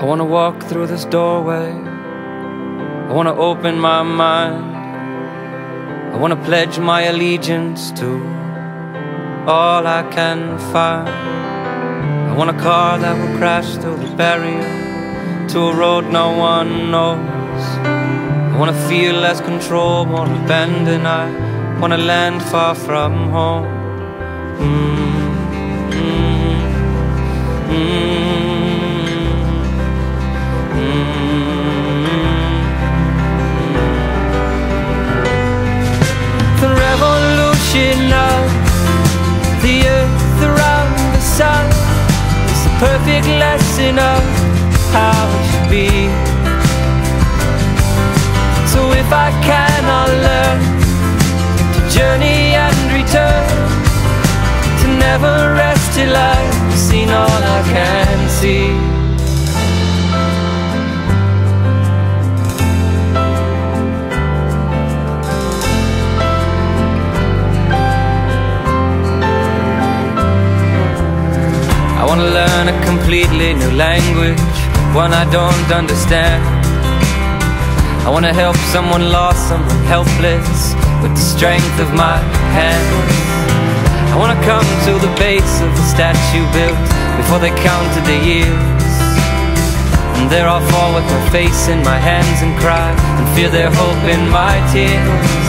I wanna walk through this doorway. I wanna open my mind. I wanna pledge my allegiance to all I can find. I want a car that will crash through the barrier to a road no one knows. I wanna feel less control, more abandoned. I wanna land far from home. The revolution of the earth around the sun is the perfect lesson of how it should be. So if I cannot learn to journey and return, to never rest till I've seen all I can see. I wanna learn a completely new language, one I don't understand. I wanna help someone lost, someone helpless, with the strength of my hands. I wanna come to the base of the statue built before they counted the years. And there I'll fall with my face in my hands and cry, and feel their hope in my tears.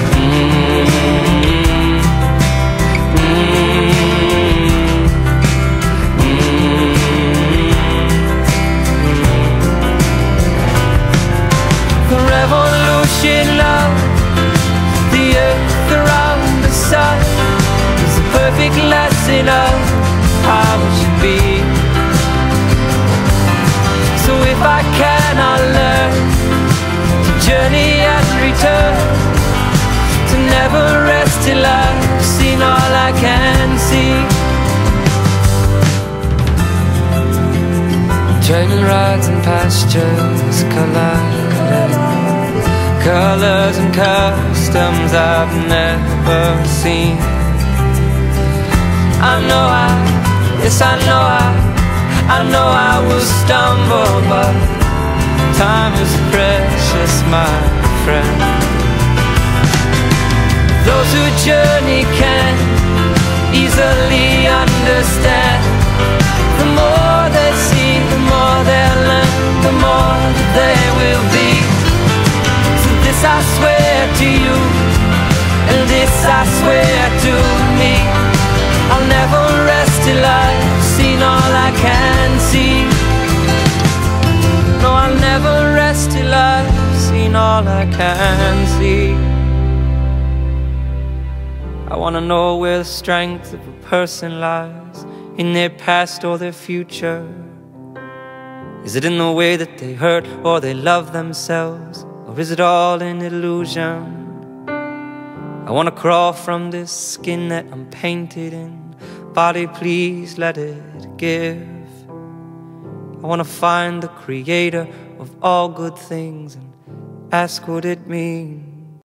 The revolution of the earth around the sun is the perfect lesson of how it should be. So if I cannot learn to journey and return, to never rest till I've seen all I can see. Training rides and pastures colliding, colors and customs I've never seen. I know I will stumble, but time is precious, my friend. Those who journey can easily understand. The more they see, the more they'll learn, the more that they will be. So this I swear to you, and this I swear to me, I'll never rest till I've seen all I can see. No, I'll never rest till I've seen all I can see. I wanna know where the strength of a person lies, in their past or their future. Is it in the way that they hurt or they love themselves, or is it all an illusion? I wanna crawl from this skin that I'm painted in. Body, please let it give. I wanna find the creator of all good things and ask what it means.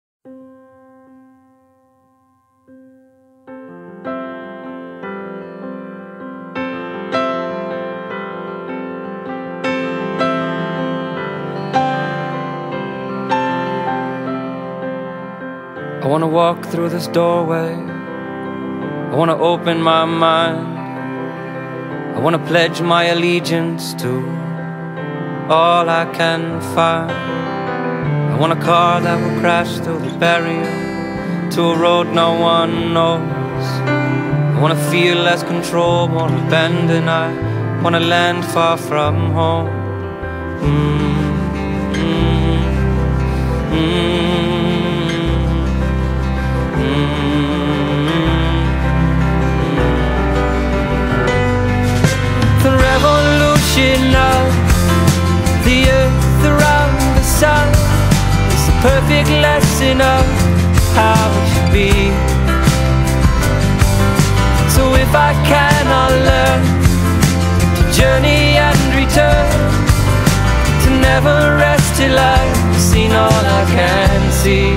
I wanna walk through this doorway. I wanna open my mind. I wanna pledge my allegiance to all I can find. I want a car that will crash through the barrier to a road no one knows. I wanna feel less control, more abandoned. I wanna land far from home. The revolution of the earth around the sun is the perfect lesson of how it should be. So if I cannot learn to journey and return, to never rest till I've seen all I can see.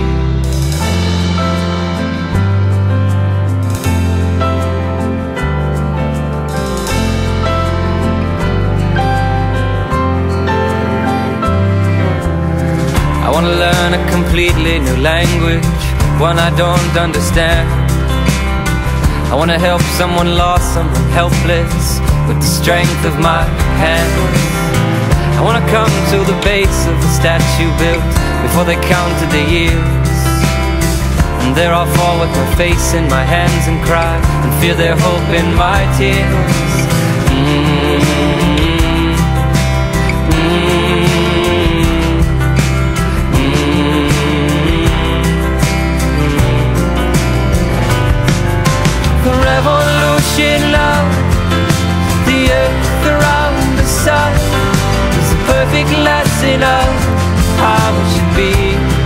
completely new language, one I don't understand. I wanna help someone lost, someone helpless, with the strength of my hand. I wanna come to the base of the statue built before they counted the years. And there I'll fall with my face in my hands and cry, and feel their hope in my tears. The revolution of the earth around the sun is a perfect lesson of how it should be.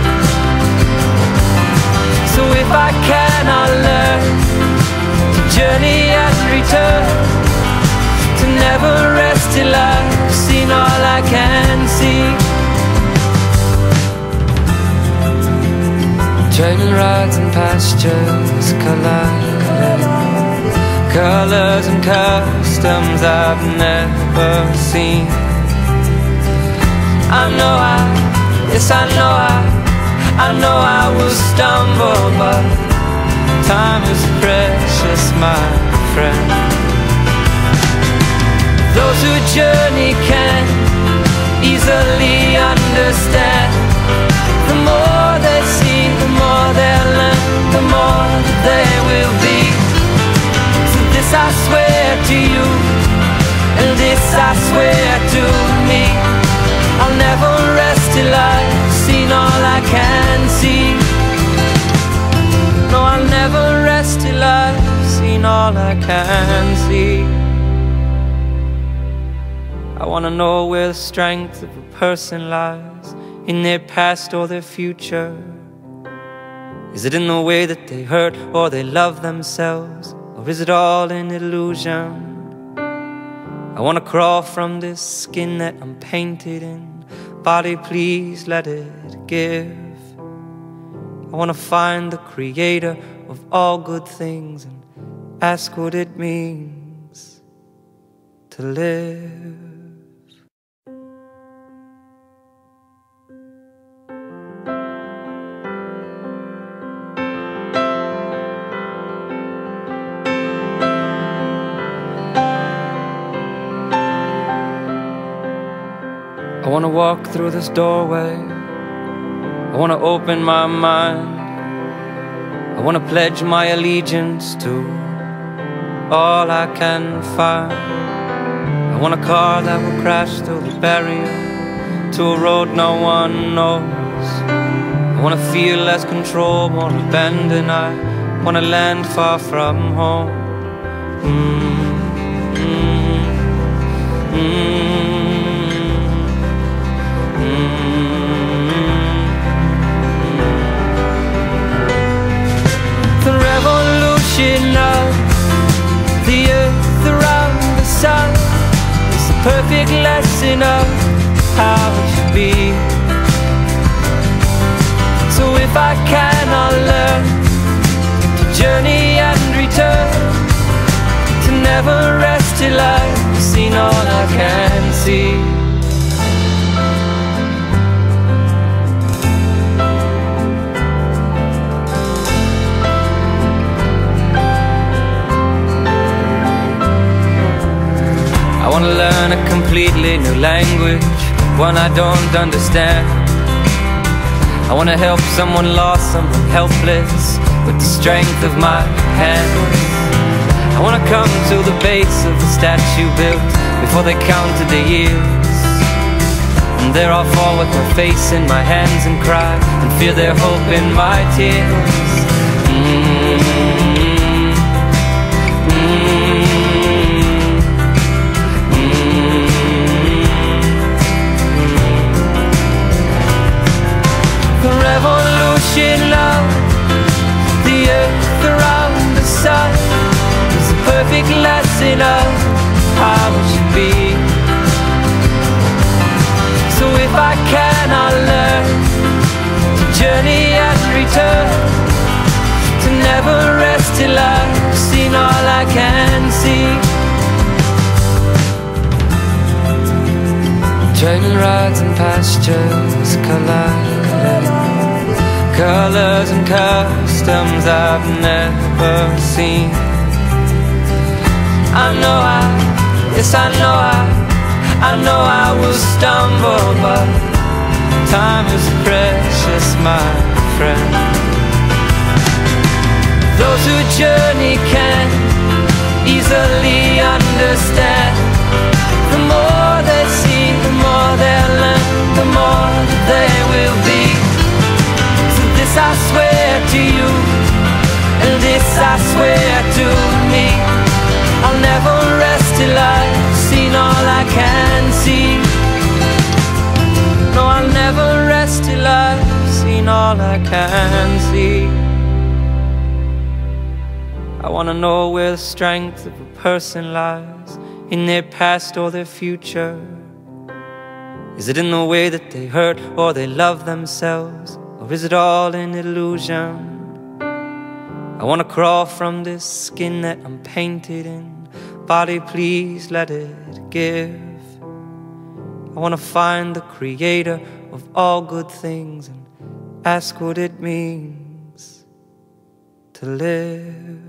So if I cannot learn to journey and return, to never rest till I've seen all I can see. Train rides and pastures colliding, colors and customs I've never seen. I know I will stumble, but time is precious, my friend. Those who journey can easily understand. The more they see, the more they'll learn, the more they will be. So this I swear to you, and this I swear to me, I'll never rest till I've seen all I can see. No, I'll never rest till I've seen all I can see. I wanna know where the strength of a person lies, in their past or their future. Is it in the way that they hurt or they love themselves, or is it all an illusion? I wanna crawl from this skin that I'm painted in. Body, please let it give. I wanna find the creator of all good things and ask what it means to live. I wanna walk through this doorway, I wanna open my mind, I wanna pledge my allegiance to all I can find. I want a car that will crash through the barrier to a road no one knows. I wanna feel less control, more abandoned. I wanna land far from home. The revolution of the earth around the sun is the perfect lesson of how it should be. So if I cannot learn to journey and return, to never rest till I've seen all I can see. I wanna learn a completely new language, one I don't understand. I wanna help someone lost, someone helpless, with the strength of my hand. I wanna come to the base of the statue built before they counted the years. And there I'll fall with my face in my hands and cry, and feel their hope in my tears. The revolution of the earth around the sun is a perfect lesson of how it should be. So if I cannot learn to journey and return, to never rest till I've seen all I can see. Train rides and pastures colliding, colors and customs I've never seen. I know yes I know I will stumble, but time is precious, my friend. Those who journey can easily understand. The more they see, the more they'll learn, the more that they will be. So this I swear to you, and this I swear to me, I'll never rest till I've seen all I can see. No, I'll never rest till I've seen all I can see. I wanna know where the strength of a person lies, in their past or their future. Is it in the way that they hurt or they love themselves, or is it all an illusion? I wanna crawl from this skin that I'm painted in. Body, please let it give. I wanna find the creator of all good things and ask what it means to live.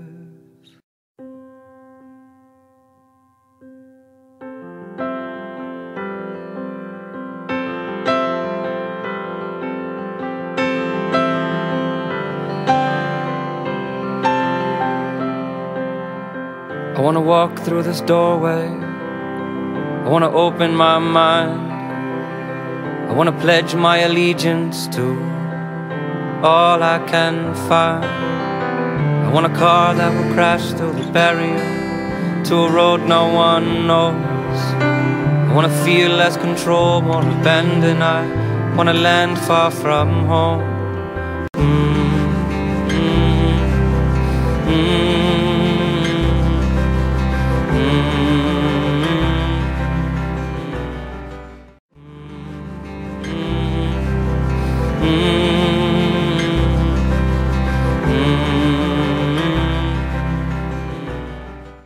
I wanna walk through this doorway, I wanna open my mind, I wanna pledge my allegiance to all I can find. I want a car that will crash through the barrier to a road no one knows. I wanna feel less control, more abandoned. I wanna land far from home.